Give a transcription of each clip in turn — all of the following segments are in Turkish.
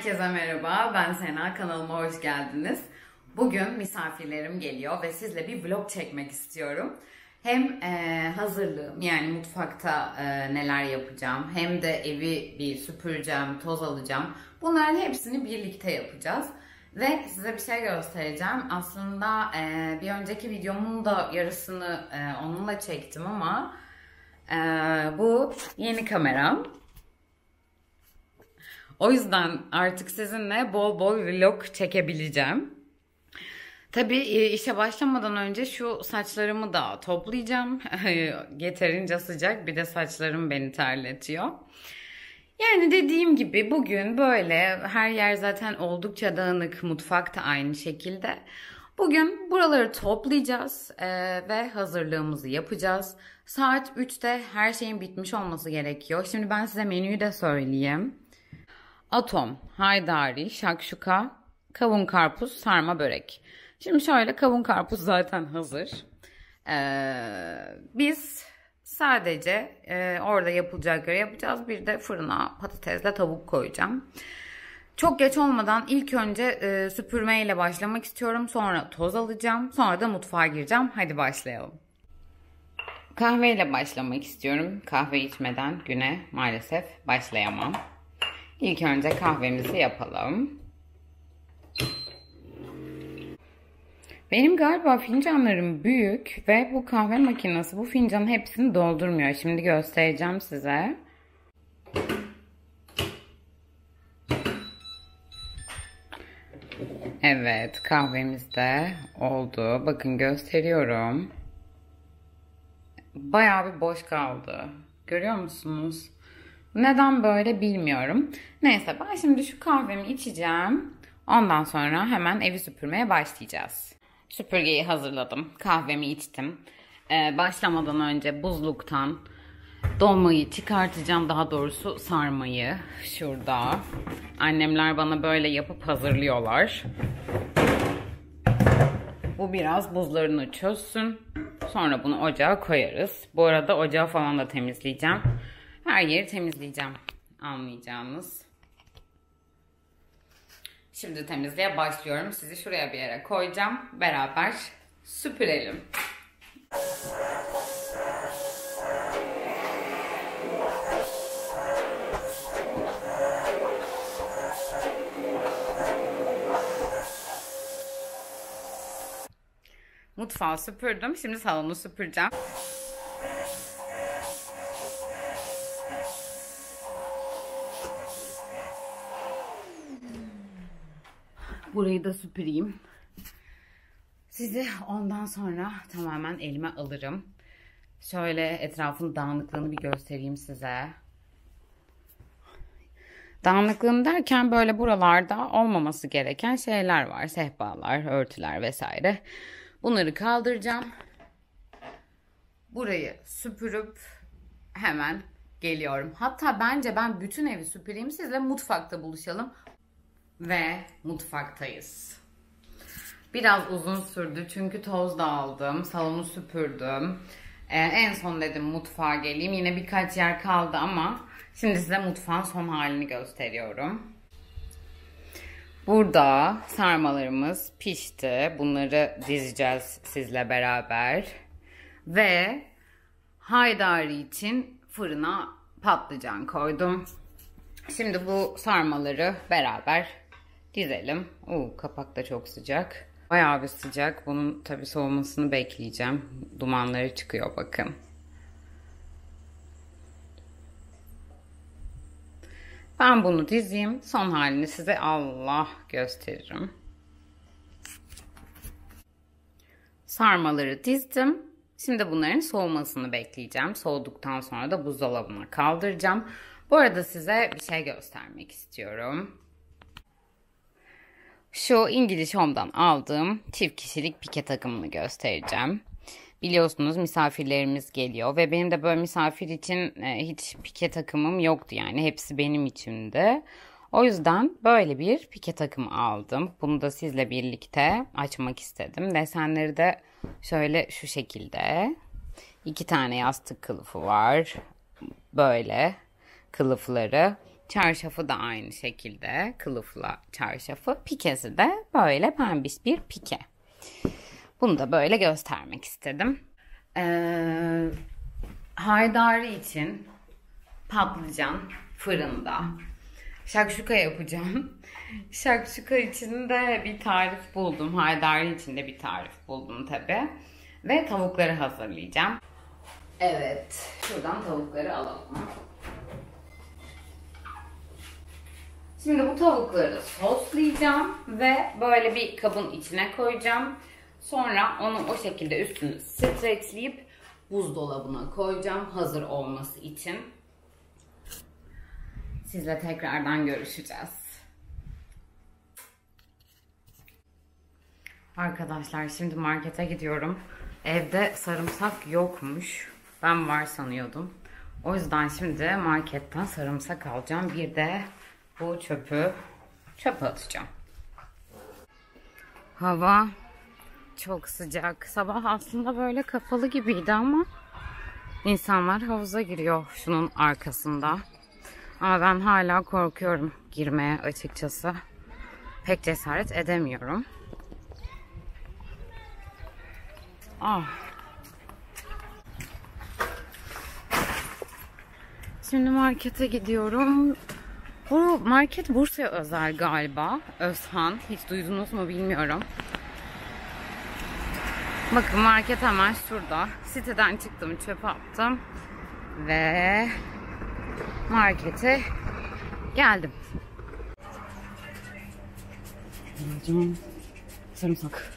Herkese merhaba, ben Sena, kanalıma hoş geldiniz. Bugün misafirlerim geliyor ve sizle bir vlog çekmek istiyorum. Hem hazırlığım, yani mutfakta neler yapacağım, hem de evi bir süpüreceğim, toz alacağım. Bunların hepsini birlikte yapacağız. Ve size bir şey göstereceğim. Aslında bir önceki videomun da yarısını onunla çektim ama bu yeni kameram. O yüzden artık sizinle bol bol vlog çekebileceğim. Tabii işe başlamadan önce şu saçlarımı da toplayacağım. Yeterince sıcak, bir de saçlarım beni terletiyor. Yani dediğim gibi bugün böyle her yer zaten oldukça dağınık, mutfak da aynı şekilde. Bugün buraları toplayacağız ve hazırlığımızı yapacağız. Saat 3'te her şeyin bitmiş olması gerekiyor. Şimdi ben size menüyü de söyleyeyim. Atom, haydari, şakşuka, kavun karpuz, sarma börek. Şimdi şöyle, kavun karpuz zaten hazır. Biz sadece orada yapılacakları yapacağız. Bir de fırına patatesle tavuk koyacağım. Çok geç olmadan ilk önce süpürmeyle başlamak istiyorum. Sonra toz alacağım. Sonra da mutfağa gireceğim. Hadi başlayalım. Kahveyle başlamak istiyorum. Kahve içmeden güne maalesef başlayamam. İlk önce kahvemizi yapalım. Benim galiba fincanlarım büyük ve bu kahve makinesi bu fincanın hepsini doldurmuyor. Şimdi göstereceğim size. Evet, kahvemiz de oldu. Bakın gösteriyorum. Bayağı bir boş kaldı. Görüyor musunuz? Neden böyle bilmiyorum. Neyse, ben şimdi şu kahvemi içeceğim. Ondan sonra hemen evi süpürmeye başlayacağız. Süpürgeyi hazırladım. Kahvemi içtim. Başlamadan önce buzluktan dolmayı çıkartacağım. Daha doğrusu sarmayı. Şurada. Annemler bana böyle yapıp hazırlıyorlar. Bu biraz buzlarını çözsün. Sonra bunu ocağa koyarız. Bu arada ocağı falan da temizleyeceğim. Her yeri temizleyeceğim. Anlayacağınız. Şimdi temizliğe başlıyorum. Sizi şuraya bir yere koyacağım. Beraber süpürelim. Mutfağı süpürdüm. Şimdi salonu süpüreceğim. Burayı da süpüreyim. Sizi ondan sonra tamamen elime alırım. Şöyle etrafın dağınıklığını bir göstereyim size. Dağınıklığını derken böyle buralarda olmaması gereken şeyler var. Sehpalar, örtüler vesaire. Bunları kaldıracağım. Burayı süpürüp hemen geliyorum. Hatta bence ben bütün evi süpüreyim. Sizle mutfakta buluşalım. Ve mutfaktayız. Biraz uzun sürdü çünkü toz da aldım. Salonu süpürdüm. En son dedim mutfağa geleyim. Yine birkaç yer kaldı ama şimdi size mutfağın son halini gösteriyorum. Burada sarmalarımız pişti. Bunları dizeceğiz sizle beraber. Ve haydari için fırına patlıcan koydum. Şimdi bu sarmaları beraber dizelim. Kapak da çok sıcak. Bayağı bir sıcak. Bunun tabii soğumasını bekleyeceğim. Dumanları çıkıyor bakın. Ben bunu dizeyim. Son halini size Allah gösteririm. Sarmaları dizdim. Şimdi bunların soğumasını bekleyeceğim. Soğuduktan sonra da buzdolabına kaldıracağım. Bu arada size bir şey göstermek istiyorum. Şu İngiliz Home'dan aldığım çift kişilik pike takımını göstereceğim. Biliyorsunuz misafirlerimiz geliyor ve benim de böyle misafir için hiç pike takımım yoktu, yani hepsi benim içimdi. O yüzden böyle bir pike takımı aldım. Bunu da sizle birlikte açmak istedim. Desenleri de şöyle şu şekilde. 2 tane yastık kılıfı var. Böyle kılıfları. Çarşafı da aynı şekilde kılıfla çarşafı. Pikesi de böyle pembiş bir pike. Bunu da böyle göstermek istedim. Haydari için patlıcan fırında. Şakşuka yapacağım. Şakşuka için de bir tarif buldum. Haydari için de bir tarif buldum tabi. Ve tavukları hazırlayacağım. Evet, şuradan tavukları alalım. Şimdi bu tavukları soslayacağım ve böyle bir kabın içine koyacağım. Sonra onu o şekilde üstünü streçleyip buzdolabına koyacağım hazır olması için. Sizle tekrardan görüşeceğiz. Arkadaşlar şimdi markete gidiyorum. Evde sarımsak yokmuş. Ben var sanıyordum. O yüzden şimdi marketten sarımsak alacağım. Bir de bu çöpe atacağım. Hava çok sıcak. Sabah aslında böyle kapalı gibiydi ama insanlar havuza giriyor şunun arkasında. Ama ben hala korkuyorum girmeye açıkçası. Pek cesaret edemiyorum. Şimdi markete gidiyorum. Bu market Bursa'ya özel galiba. Özhan. Hiç duydunuz mu bilmiyorum. Bakın market hemen şurada. Siteden çıktım, çöpe attım. Ve markete geldim. Sarımsak.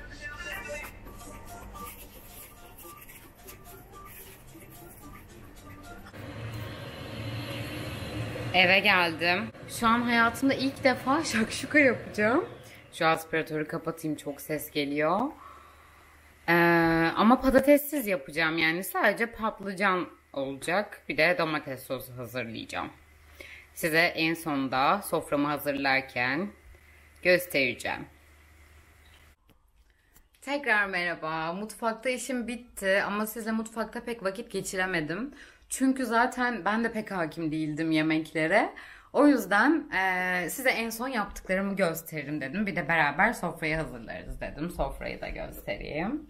Eve geldim. Şu an hayatımda ilk defa şakşuka yapacağım. Şu aspiratörü kapatayım, çok ses geliyor. Ama patatessiz yapacağım, yani sadece patlıcan olacak. Bir de domates sosu hazırlayacağım. Size en sonunda soframı hazırlarken göstereceğim. Tekrar merhaba. Mutfakta işim bitti ama sizle mutfakta pek vakit geçiremedim. Çünkü zaten ben de pek hakim değildim yemeklere. O yüzden size en son yaptıklarımı gösteririm dedim. Bir de beraber sofrayı hazırlarız dedim. Sofrayı da göstereyim.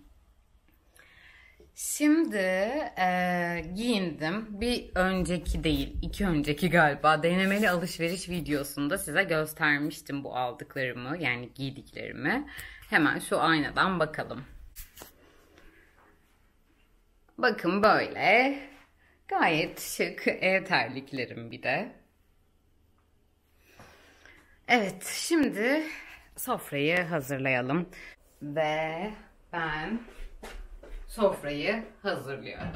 Şimdi giyindim. Bir önceki değil, iki önceki galiba denemeli alışveriş videosunda size göstermiştim bu aldıklarımı, yani giydiklerimi. Hemen şu aynadan bakalım. Bakın böyle. Gayet şık ev terliklerim bir de. Evet, şimdi sofrayı hazırlayalım. Ve ben sofrayı hazırlıyorum.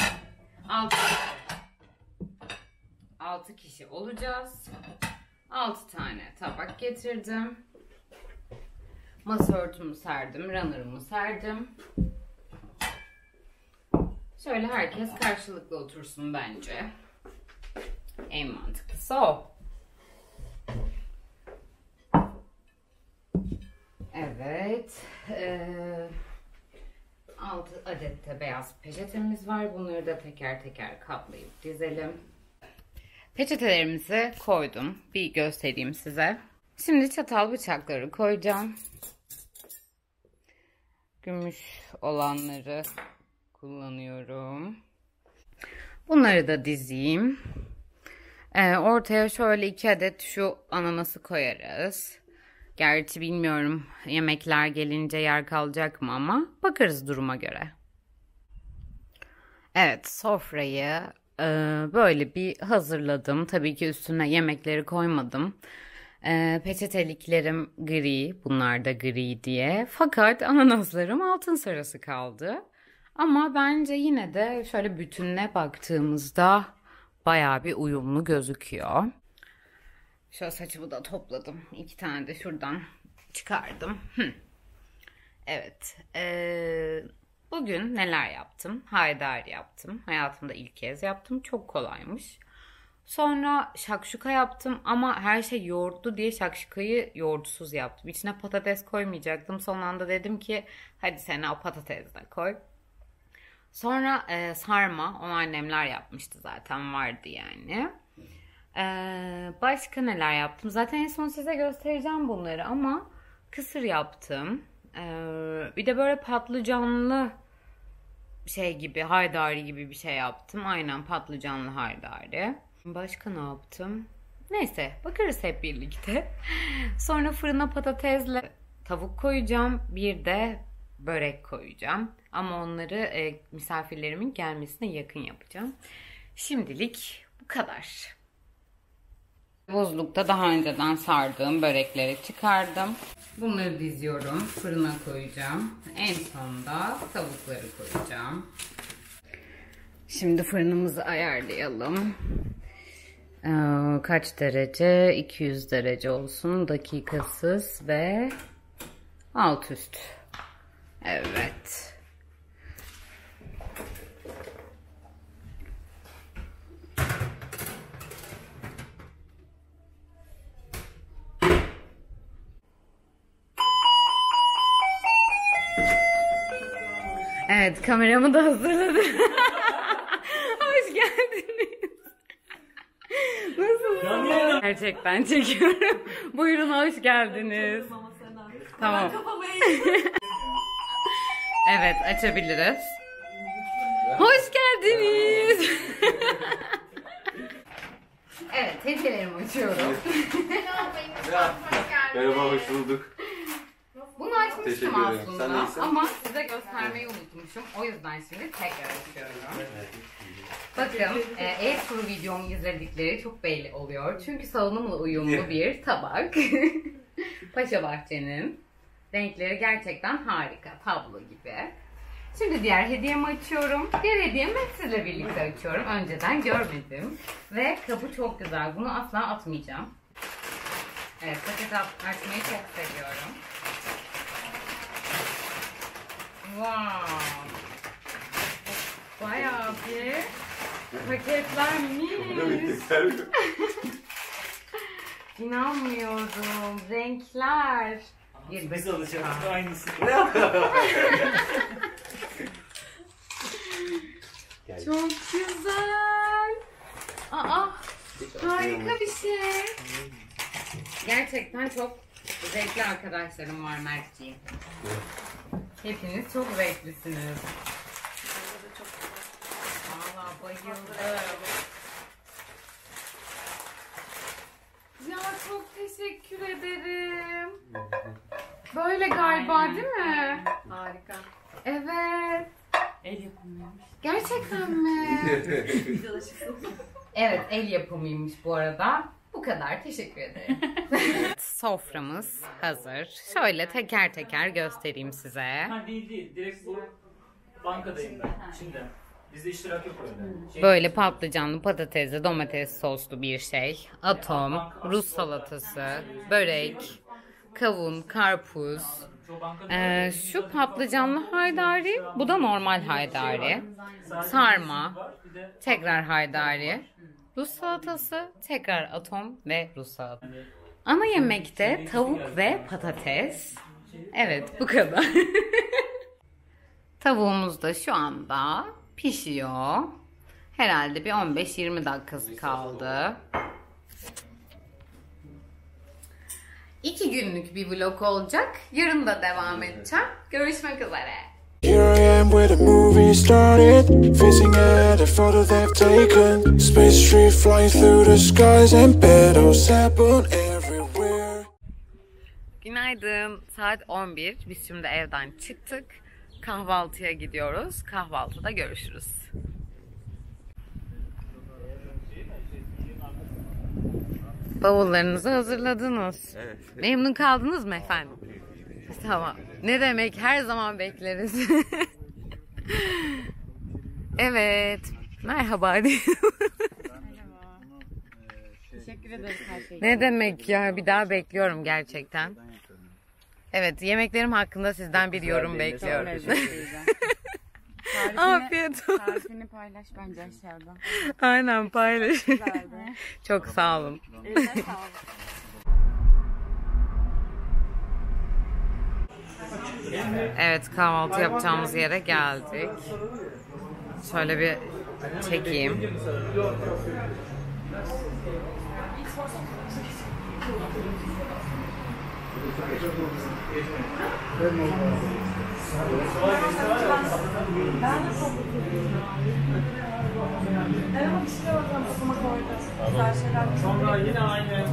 6 kişi olacağız. 6 tane tabak getirdim. Masa örtümü serdim, runner'ımı serdim. Şöyle herkes karşılıklı otursun bence. En mantıklısı o. Evet. 6 adet de beyaz peçetemiz var. Bunları da teker teker katlayıp dizelim. Peçetelerimizi koydum. Bir göstereyim size. Şimdi çatal bıçakları koyacağım. Gümüş olanları kullanıyorum. Bunları da dizeyim. Ortaya şöyle 2 adet şu ananası koyarız. Gerçi bilmiyorum yemekler gelince yer kalacak mı ama bakarız duruma göre. Evet, sofrayı böyle bir hazırladım. Tabii ki üstüne yemekleri koymadım. Peçeteliklerim gri, bunlar da gri diye. Fakat ananaslarım altın sarısı kaldı. Ama bence yine de şöyle bütününe baktığımızda bayağı bir uyumlu gözüküyor. Şöyle saçımı da topladım. 2 tane de şuradan çıkardım. Evet. Bugün neler yaptım? Haydari yaptım. Hayatımda ilk kez yaptım. Çok kolaymış. Sonra şakşuka yaptım ama her şey yoğurtlu diye şakşukayı yoğurtsuz yaptım. İçine patates koymayacaktım. Son anda dedim ki hadi sen o patates de koy. Sonra sarma. Onu annemler yapmıştı zaten, vardı yani. Başka neler yaptım? Zaten en son size göstereceğim bunları ama kısır yaptım. Bir de böyle patlıcanlı şey gibi, haydari gibi bir şey yaptım. Aynen patlıcanlı haydari. Başka ne yaptım? Neyse bakarız hep birlikte. Sonra fırına patatesle tavuk koyacağım. Bir de börek koyacağım. Ama onları misafirlerimin gelmesine yakın yapacağım. Şimdilik bu kadar. Buzlukta daha önceden sardığım börekleri çıkardım. Bunları diziyorum. Fırına koyacağım. En sonunda tavukları koyacağım. Şimdi fırınımızı ayarlayalım. Kaç derece? 200 derece olsun. Dakikasız ve alt üst. Evet. Evet, kameramı da hazırladım. Hoş geldiniz. Nasılsınız? Gerçekten çekiyorum. Buyurun hoş geldiniz. Tamam. Evet, açabiliriz. Hoş geldiniz. Evet, hediyelerimi açıyorum. Merhaba, hoş bulduk. Bunu açmıştım aslında Sen ama size göstermeyi unutmuşum. O yüzden şimdi tekrar açıyorum. Bakın, e-kuru videomu izledikleri çok belli oluyor. Çünkü salonumla uyumlu bir tabak. Paşa Bahçe'nin renkleri gerçekten harika, tablo gibi. Şimdi diğer hediyemi açıyorum. Diğer hediyemi sizle birlikte açıyorum. Önceden görmedim. Ve kabı çok güzel. Bunu asla atmayacağım. Evet, paket açmayı çok seviyorum. Wow. Bayağı bir paketlenmiş. İnanmıyorum. Renkler. Biz alacağız aynısı. Çok güzel. Aa, harika bir şey. Gerçekten çok zevkli arkadaşlarım var Mertciğim. Hepiniz çok zevklisiniz. Valla bayıldım. Ya çok teşekkür ederim. Böyle galiba değil mi? Harika. Evet. El yapımıymış. Gerçekten mi? Evet, el yapımıymış bu arada. Bu kadar. Teşekkür ederim. Soframız hazır. Şöyle teker teker göstereyim size. Ha değil. Direkt bu bankadayım ben. Şimdi. Bizde iştirak yok öyle. Böyle patlıcanlı, patatesli, domates soslu bir şey. Atom, Rus salatası, börek, kavun, karpuz. Şu patlıcanlı haydari, bu da normal haydari. Sarma, tekrar haydari. Rus salatası, tekrar atom ve Rus salatası. Ana yemekte tavuk ve patates. Evet, bu kadar. Tavuğumuz da şu anda pişiyor. Herhalde bir 15-20 dakikası kaldı. 2 günlük bir vlog olacak. Yarın da devam edeceğim. Görüşmek üzere. Here I am where the movie started, facing at a photo they've taken. Space tree flying through the skies and petals happen everywhere. Günaydın. Saat 11. Biz şimdi evden çıktık. Kahvaltıya gidiyoruz. Kahvaltıda görüşürüz. Bavullarınızı hazırladınız. Evet. Memnun kaldınız mı efendim? Tamam. Ne demek, her zaman bekleriz. Evet. Merhaba. Teşekkür ederiz her şey. Ne demek ya, bir daha bekliyorum gerçekten. Evet, yemeklerim hakkında sizden bir yorum bekliyorum. Afiyet olsun. Tarifini paylaş bence aşağıdan. Aynen, paylaş. Güzeldi. Çok sağ olun. Eline sağlık. Evet, kahvaltı yapacağımız yere geldik. Şöyle bir çekeyim. Sonra yine aynı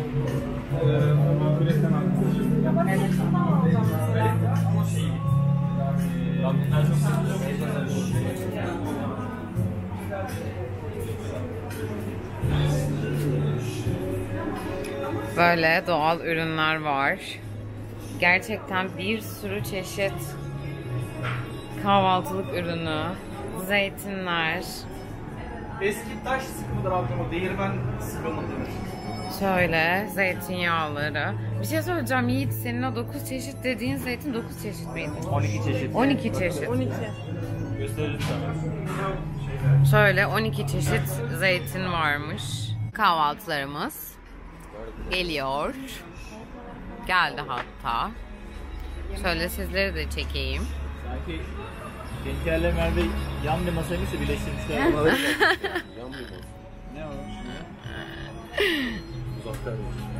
Böyle doğal ürünler var. Gerçekten bir sürü çeşit kahvaltılık ürünü, zeytinler. Eski taş sıkımıdır ablam, değirmen sıkımı denir. Şöyle zeytinyağları. Bir şey söyleyeceğim Yiğit, senin o 9 çeşit dediğin zeytin 9 çeşit miydi? 12 çeşit. 12 çeşit. 12. gösterelim sana. Şöyle 12 çeşit zeytin varmış. Kahvaltılarımız geliyor. Geldi hatta. Şöyle sizleri de çekeyim. Sanki Gençlerle Merve yan bir masaymışsa birleştirmişler. Yan bir masa. Ne o? Uzaktan.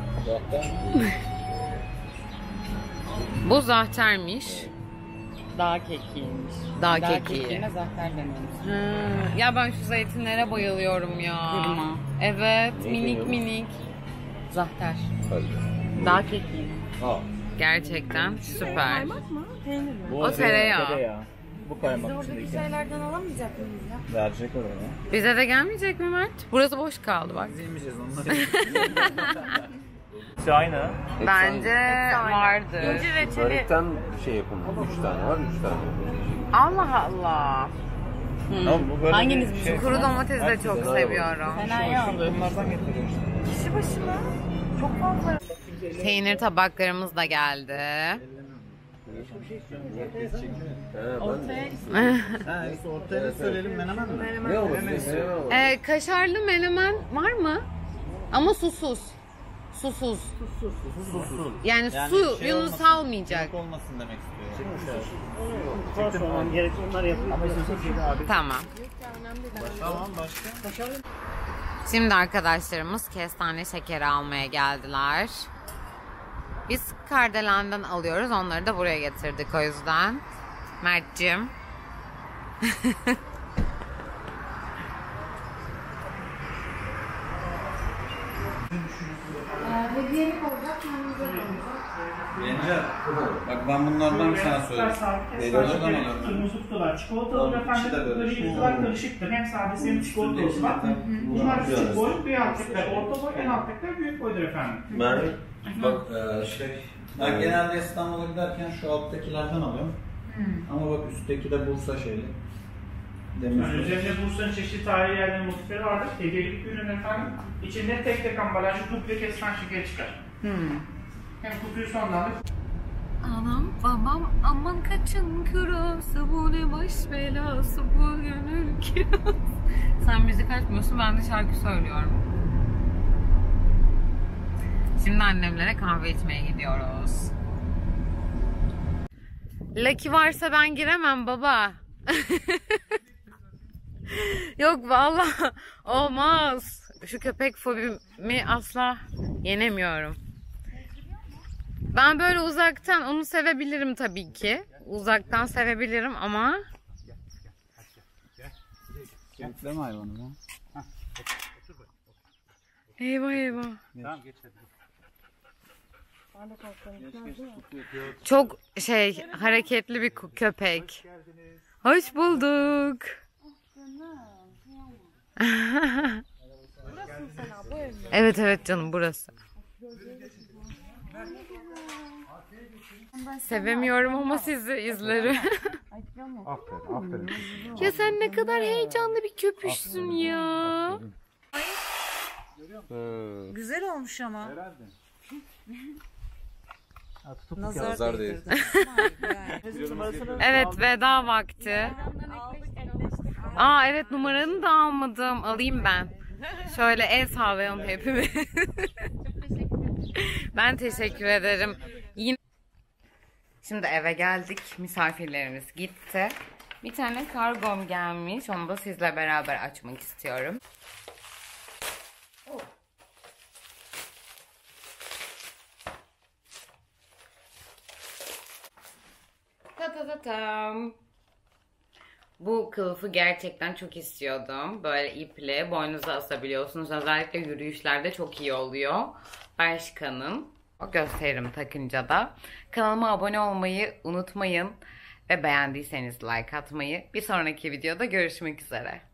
Bu zahtermiş. Dağ kekiymiş. Dağ kekiği. kekiğine zahter deniyormuş. Ya ben şu zeytinlere bayılıyorum ya. Kırma. Evet, Ne minik deniyor? minik. Zahter. Hadi. Dağ kekiği. Ha. Gerçekten süper. Kaymak mı? Peynir mi? Bu O tereyağı. Bu Biz kaymak oradaki içindeki. şeylerden alamayacak mıyız ya? Verecek oraya. Bize de gelmeyecek mi Mert? Burası boş kaldı bak. Biz yemeyeceğiz onları. İkisi aynı. Bence vardı. İncir reçeli. Börekten şey yapın. 3 tane var, 3 tane. Allah Allah. Tamam, bu böyle Hanginiz bir bu? şey. Kuru domates de çok seviyorum. Fena'yı aldım. Bunlardan getiriyoruz. Kişi başı mı? Çok fazla. Peynir tabaklarımız da geldi. Ha, ortaya söyleyelim menemen mi? Ne olur? Kaşarlı menemen var mı? Ama susuz. Susuz. Susuz. Yani, Yani suyunu şey olmasın, salmayacak. Çabuk olmasın demek istiyor. Çıktım. Gerek onlar yapıyor. Ama susuz gibi abi. Tamam. Tamam başka. Şimdi arkadaşlarımız kestane şekeri almaya geldiler. Biz Kardelen'den alıyoruz. Onları da buraya getirdik o yüzden. Mert'cim. Bence bak ben bunlardan bir sana söyleyeyim. Oradan alıyorum. Kırmızı kutular. Çikolatalı efendim böyle yüzler karışıktır. Hem sadece hem çikolatalı var. Bunlar küçük boy, bir alttakiler orta boy, en alttakiler büyük boydur efendim. Merve bak ben genelde İstanbul'a giderken şu alttakilerden alıyorum. Ama bak üstteki de Bursa şeyli. Yani üzerinde Bursa'nın çeşitli tarihi yerlerin motifleri vardır. Hediyelik bir ürün efendim. İçinde tek tek ambalajlı duble kesilen şeker çıkar. Hem kutuyu sondan da Anam babam aman kaçın kırası, bu ne baş belası, bu gönül kirası. Sen müzik açmıyorsun, ben de şarkı söylüyorum. Şimdi annemlere kahve içmeye gidiyoruz. Lucky varsa ben giremem baba. Yok vallahi olmaz. Şu köpek fobimi asla yenemiyorum. Ben böyle uzaktan onu sevebilirim tabii ki. Uzaktan sevebilirim ama... Yükleme hayvanı bu. Eyvah eyvah. Tamam geç hadi. Çok hareketli bir köpek. Hoş bulduk. Evet evet canım, burası. Sevemiyorum ama sizi izlerim. Aferin. Ya sen ne kadar heyecanlı bir köpüşsün ya. Güzel olmuş ama. Nazar değil. Evet, veda vakti. Aa evet, numaranı da almadım. Alayım ben. Şöyle el sallayalım hepimiz. Ben teşekkür ederim. Yine... Şimdi eve geldik. Misafirlerimiz gitti. Bir tane kargom gelmiş. Onu da sizle beraber açmak istiyorum. Ta ta ta tam. Bu kılıfı gerçekten çok istiyordum. Böyle iple boynunuza asabiliyorsunuz. Özellikle yürüyüşlerde çok iyi oluyor. Bershka'nın. O gösteririm takınca da. Kanalıma abone olmayı unutmayın. Ve beğendiyseniz like atmayı. Bir sonraki videoda görüşmek üzere.